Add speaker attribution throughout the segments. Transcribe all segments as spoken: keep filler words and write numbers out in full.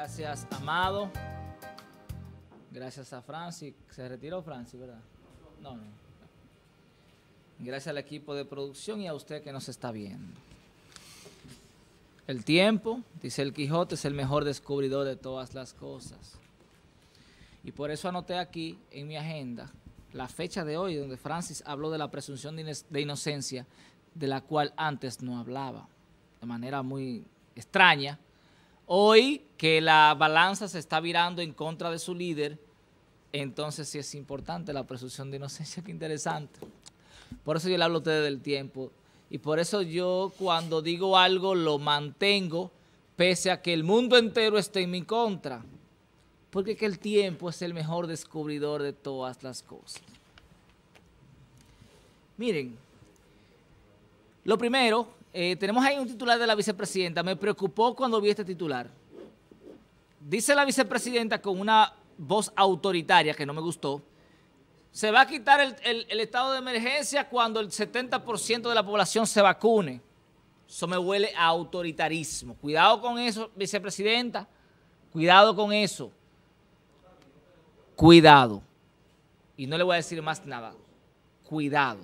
Speaker 1: Gracias, Amado. Gracias a Francis. Se retiró Francis, ¿verdad? No, no. Gracias al equipo de producción y a usted que nos está viendo. El tiempo, dice el Quijote, es el mejor descubridor de todas las cosas. Y por eso anoté aquí en mi agenda la fecha de hoy, donde Francis habló de la presunción de inocencia, de la cual antes no hablaba, de manera muy extraña. Hoy que la balanza se está virando en contra de su líder, entonces sí es importante la presunción de inocencia. Qué interesante. Por eso yo le hablo a ustedes del tiempo. Y por eso yo cuando digo algo lo mantengo, pese a que el mundo entero esté en mi contra. Porque que el tiempo es el mejor descubridor de todas las cosas. Miren, lo primero, eh, tenemos ahí un titular de la vicepresidenta. Me preocupó cuando vi este titular. Dice la vicepresidenta con una voz autoritaria que no me gustó. Se va a quitar el, el, el estado de emergencia cuando el setenta por ciento de la población se vacune. Eso me huele a autoritarismo. Cuidado con eso, vicepresidenta. Cuidado con eso. Cuidado. Y no le voy a decir más nada. Cuidado.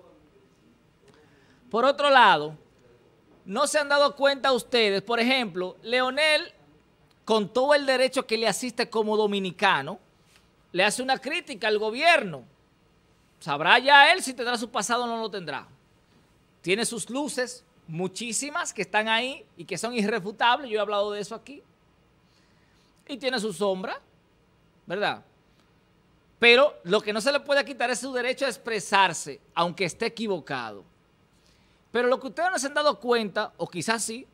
Speaker 1: Por otro lado, no se han dado cuenta ustedes, por ejemplo, Leonel, con todo el derecho que le asiste como dominicano, le hace una crítica al gobierno. Sabrá ya él si tendrá su pasado o no lo tendrá. Tiene sus luces, muchísimas, que están ahí y que son irrefutables. Yo he hablado de eso aquí. Y tiene su sombra, ¿verdad? Pero lo que no se le puede quitar es su derecho a expresarse, aunque esté equivocado. Pero lo que ustedes no se han dado cuenta, o quizás sí,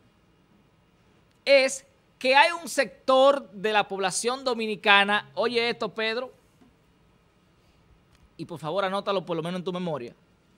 Speaker 1: es que hay un sector de la población dominicana, oye esto, Pedro, y por favor anótalo por lo menos en tu memoria,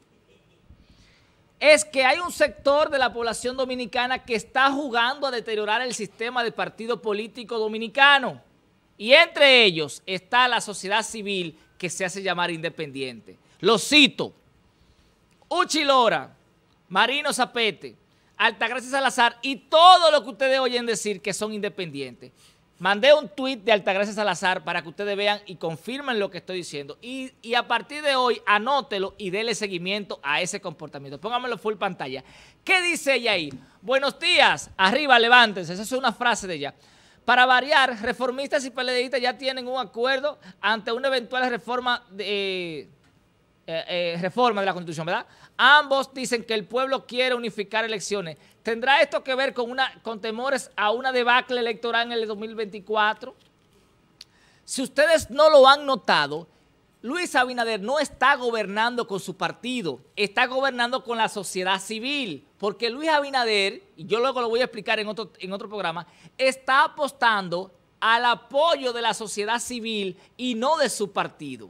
Speaker 1: es que hay un sector de la población dominicana que está jugando a deteriorar el sistema de partido político dominicano. Y entre ellos está la sociedad civil que se hace llamar independiente. Lo cito: Uchi Lora, Marino Zapete, Altagracia Salazar y todo lo que ustedes oyen decir que son independientes. Mandé un tuit de Altagracia Salazar para que ustedes vean y confirmen lo que estoy diciendo. Y, y a partir de hoy, anótelo y dele seguimiento a ese comportamiento. Póngamelo full pantalla. ¿Qué dice ella ahí? Buenos días, arriba, levántense. Esa es una frase de ella. Para variar, reformistas y PLDistas ya tienen un acuerdo ante una eventual reforma de, eh, eh, reforma de la Constitución, ¿verdad? Ambos dicen que el pueblo quiere unificar elecciones. ¿Tendrá esto que ver con, una, con temores a una debacle electoral en el dos mil veinticuatro? Si ustedes no lo han notado, Luis Abinader no está gobernando con su partido, está gobernando con la sociedad civil, porque Luis Abinader, y yo luego lo voy a explicar en otro, en otro programa, está apostando al apoyo de la sociedad civil y no de su partido.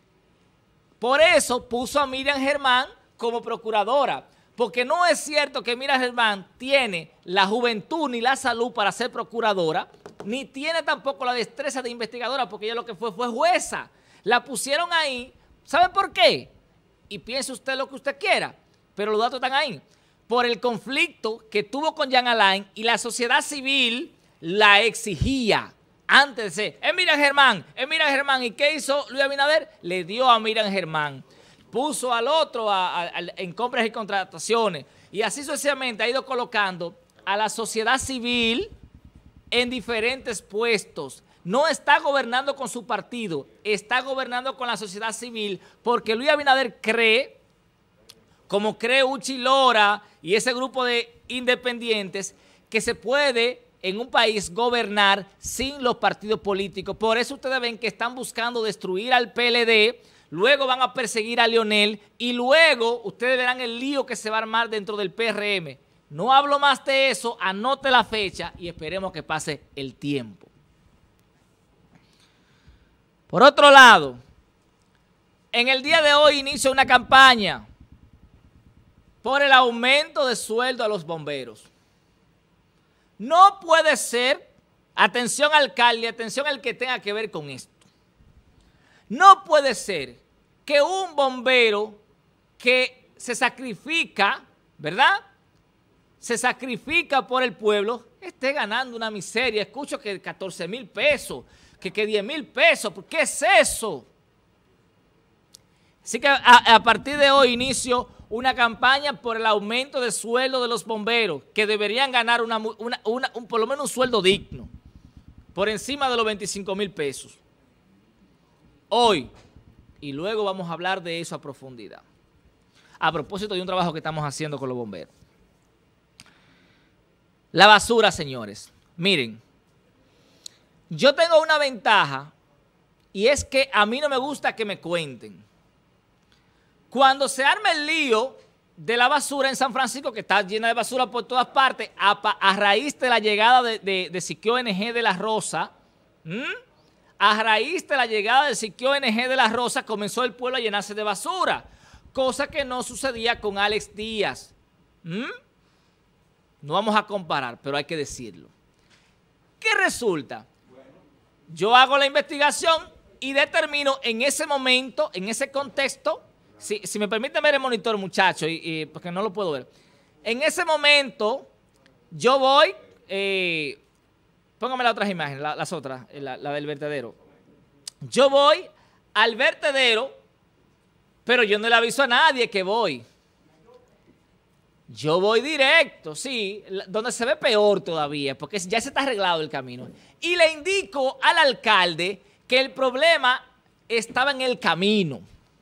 Speaker 1: Por eso puso a Miriam Germán como procuradora, porque no es cierto que Miriam Germán tiene la juventud ni la salud para ser procuradora, ni tiene tampoco la destreza de investigadora, porque ella lo que fue fue jueza. La pusieron ahí, ¿sabe por qué? Y piense usted lo que usted quiera, pero los datos están ahí. Por el conflicto que tuvo con Jean Alain y la sociedad civil la exigía antes de ser, es Miriam Germán, es Miriam Germán. ¿Y qué hizo Luis Abinader? Le dio a Miriam Germán. Puso al otro a, a, a, en compras y contrataciones. Y así sucesivamente ha ido colocando a la sociedad civil en diferentes puestos. No está gobernando con su partido, está gobernando con la sociedad civil, porque Luis Abinader cree, como cree Uchi Lora y ese grupo de independientes, que se puede en un país gobernar sin los partidos políticos. Por eso ustedes ven que están buscando destruir al P L D, luego van a perseguir a Leonel y luego ustedes verán el lío que se va a armar dentro del P R M. No hablo más de eso, anote la fecha y esperemos que pase el tiempo. Por otro lado, en el día de hoy inicia una campaña por el aumento de sueldo a los bomberos. No puede ser, atención alcalde, atención al que tenga que ver con esto. No puede ser que un bombero que se sacrifica, ¿verdad? Se sacrifica por el pueblo, esté ganando una miseria. Escucho que catorce mil pesos, que, que diez mil pesos. ¿Qué es eso? Así que a, a partir de hoy inicio una campaña por el aumento del sueldo de los bomberos, que deberían ganar una, una, una, un, por lo menos un sueldo digno, por encima de los veinticinco mil pesos. Hoy, y luego vamos a hablar de eso a profundidad. A propósito de un trabajo que estamos haciendo con los bomberos. La basura, señores. Miren, yo tengo una ventaja y es que a mí no me gusta que me cuenten. Cuando se arma el lío de la basura en San Francisco, que está llena de basura por todas partes, a, a raíz de la llegada de, de, de Siquio O N G de La Rosa, ¿m? a raíz de la llegada de Siquio O N G de La Rosa, comenzó el pueblo a llenarse de basura, cosa que no sucedía con Alex Díaz. ¿Mm? No vamos a comparar, pero hay que decirlo. ¿Qué resulta? Yo hago la investigación y determino en ese momento, en ese contexto, si, si me permiten ver el monitor, muchachos, y, y, porque no lo puedo ver. En ese momento, yo voy, eh, póngame las otras imágenes, la, las otras, la, la del vertedero. Yo voy al vertedero, pero yo no le aviso a nadie que voy. Yo voy directo, sí, donde se ve peor todavía, porque ya se está arreglado el camino. Y le indico al alcalde que el problema estaba en el camino.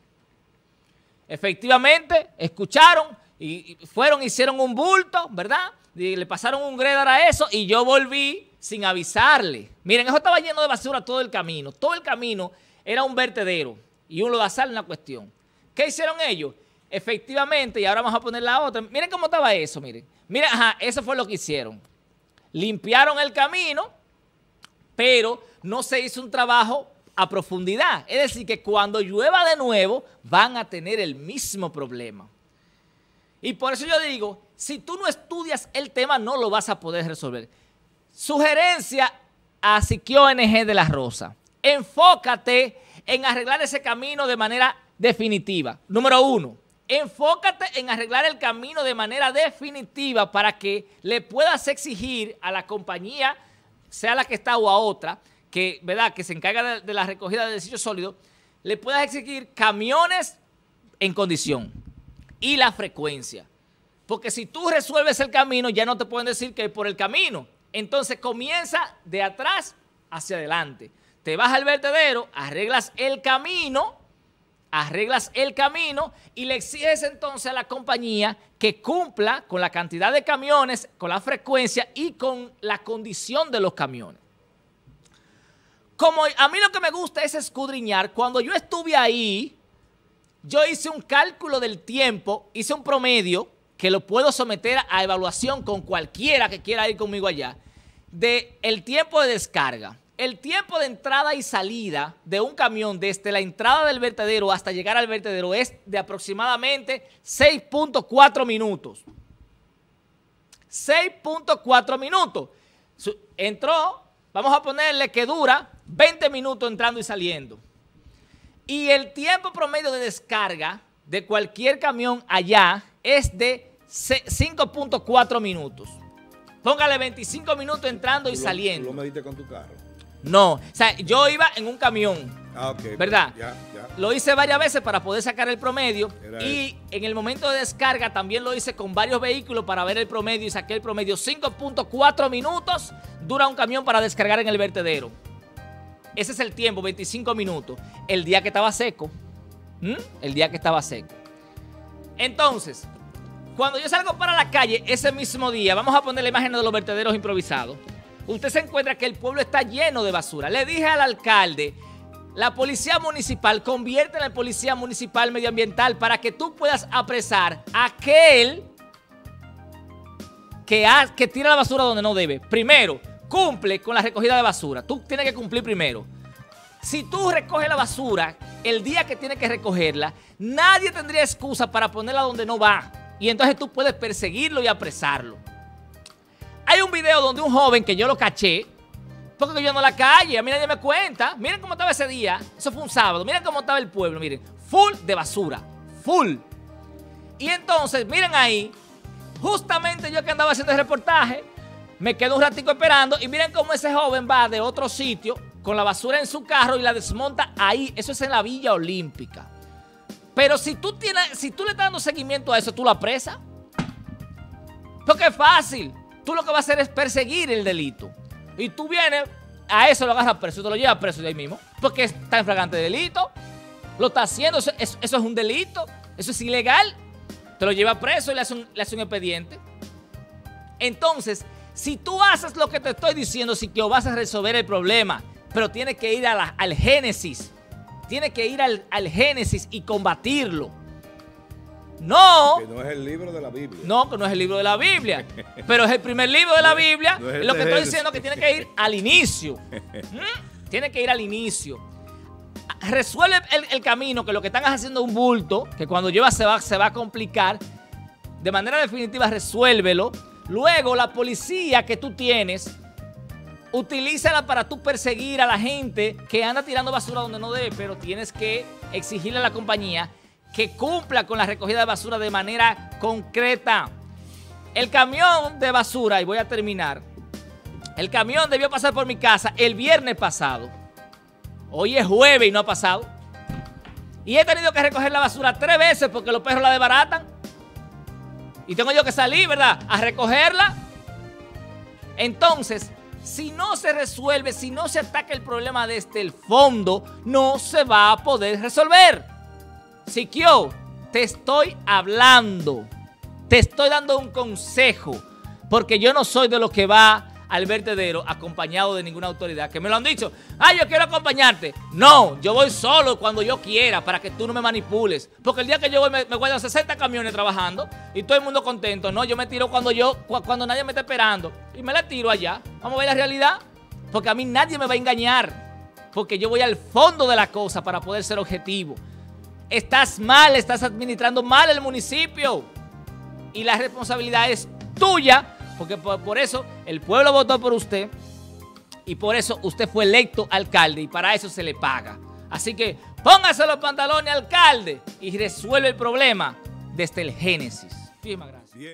Speaker 1: Efectivamente, escucharon y fueron, hicieron un bulto, ¿verdad? Y le pasaron un gredar a eso y yo volví sin avisarle. Miren, eso estaba lleno de basura todo el camino. Todo el camino era un vertedero y un lodazal en la cuestión. ¿Qué hicieron ellos? Efectivamente, y ahora vamos a poner la otra. Miren cómo estaba eso, miren. Miren, ajá, eso fue lo que hicieron. Limpiaron el camino, pero no se hizo un trabajo a profundidad. Es decir, que cuando llueva de nuevo, van a tener el mismo problema. Y por eso yo digo, si tú no estudias el tema, no lo vas a poder resolver. Sugerencia a Siquio O N G de La Rosa. Enfócate en arreglar ese camino de manera definitiva. Número uno, enfócate en arreglar el camino de manera definitiva para que le puedas exigir a la compañía, sea la que está o a otra, que, ¿verdad?, que se encarga de, de la recogida de desechos sólidos, le puedas exigir camiones en condición y la frecuencia. Porque si tú resuelves el camino, ya no te pueden decir que es por el camino. Entonces comienza de atrás hacia adelante. Te vas al vertedero, arreglas el camino, arreglas el camino y le exiges entonces a la compañía que cumpla con la cantidad de camiones, con la frecuencia y con la condición de los camiones. Como a mí lo que me gusta es escudriñar, cuando yo estuve ahí, yo hice un cálculo del tiempo, hice un promedio que lo puedo someter a evaluación con cualquiera que quiera ir conmigo allá, de el tiempo de descarga. El tiempo de entrada y salida de un camión desde la entrada del vertedero hasta llegar al vertedero es de aproximadamente seis punto cuatro minutos. seis punto cuatro minutos. Entró, vamos a ponerle que dura veinte minutos entrando y saliendo. Y el tiempo promedio de descarga de cualquier camión allá es de cinco punto cuatro minutos. Póngale veinticinco minutos entrando y
Speaker 2: ¿Tú lo,
Speaker 1: saliendo.
Speaker 2: ¿Tú lo mediste con tu carro?
Speaker 1: No, o sea, yo iba en un camión,
Speaker 2: ah, okay,
Speaker 1: ¿verdad?
Speaker 2: Ya, ya.
Speaker 1: Lo hice varias veces para poder sacar el promedio.
Speaker 2: Era
Speaker 1: y
Speaker 2: eso.
Speaker 1: En el momento de descarga también lo hice con varios vehículos para ver el promedio y saqué el promedio. cinco punto cuatro minutos dura un camión para descargar en el vertedero. Ese es el tiempo, veinticinco minutos. El día que estaba seco. ¿Mm? El día que estaba seco. Entonces, cuando yo salgo para la calle ese mismo día, vamos a poner la imagen de los vertederos improvisados. Usted se encuentra que el pueblo está lleno de basura. Le dije al alcalde, la policía municipal, convierte en la policía municipal medioambiental para que tú puedas apresar a aquel que, ha, que tira la basura donde no debe. Primero, cumple con la recogida de basura. Tú tienes que cumplir primero. Si tú recoges la basura el día que tienes que recogerla, nadie tendría excusa para ponerla donde no va. Y entonces tú puedes perseguirlo y apresarlo. Hay un video donde un joven que yo lo caché, porque yo no la calle, a mí nadie me cuenta. Miren cómo estaba ese día, eso fue un sábado. Miren cómo estaba el pueblo, miren, full de basura, full. Y entonces, miren ahí, justamente yo que andaba haciendo el reportaje, me quedo un ratico esperando y miren cómo ese joven va de otro sitio con la basura en su carro y la desmonta ahí. Eso es en la Villa Olímpica. Pero si tú, tienes, si tú le estás dando seguimiento a eso, tú lo apresas. Porque es fácil. Tú lo que vas a hacer es perseguir el delito. Y tú vienes, a eso lo agarras preso, te lo llevas preso de ahí mismo. Porque está en flagrante delito. Lo está haciendo, eso, eso, eso es un delito. Eso es ilegal. Te lo llevas preso y le hace un, le hace un expediente. Entonces, si tú haces lo que te estoy diciendo, sí que vas a resolver el problema. Pero tienes que ir a la, al génesis. Tienes que ir al, al génesis y combatirlo. No.
Speaker 2: Que no es el libro de la Biblia.
Speaker 1: No, que no es el libro de la Biblia. Pero es el primer libro de la Biblia.
Speaker 2: No es
Speaker 1: lo que estoy
Speaker 2: Génesis.
Speaker 1: diciendo es que tiene que ir al inicio. ¿Mm? Tiene que ir al inicio. Resuelve el, el camino, que lo que están haciendo es un bulto, que cuando lleva se va, se va a complicar. De manera definitiva, resuélvelo. Luego, la policía que tú tienes, utilízala para tú perseguir a la gente que anda tirando basura donde no debe, pero tienes que exigirle a la compañía que cumpla con la recogida de basura de manera concreta. El camión de basura, y voy a terminar, el camión debió pasar por mi casa el viernes pasado. Hoy es jueves y no ha pasado. Y he tenido que recoger la basura tres veces porque los perros la desbaratan. Y tengo yo que salir, ¿verdad?, a recogerla. Entonces, si no se resuelve, si no se ataca el problema desde el fondo, no se va a poder resolver. Siquio, te estoy hablando, te estoy dando un consejo, porque yo no soy de los que va al vertedero acompañado de ninguna autoridad, que me lo han dicho. Ah, yo quiero acompañarte. No, yo voy solo cuando yo quiera, para que tú no me manipules, porque el día que yo voy me, me guardan sesenta camiones trabajando y todo el mundo contento. No, yo me tiro cuando yo, cuando nadie me está esperando y me la tiro allá. Vamos a ver la realidad, porque a mí nadie me va a engañar, porque yo voy al fondo de la cosa para poder ser objetivo. Estás mal, estás administrando mal el municipio y la responsabilidad es tuya, porque por, por eso el pueblo votó por usted y por eso usted fue electo alcalde y para eso se le paga. Así que póngase los pantalones, alcalde, y resuelve el problema desde el génesis. Muchísimas gracias.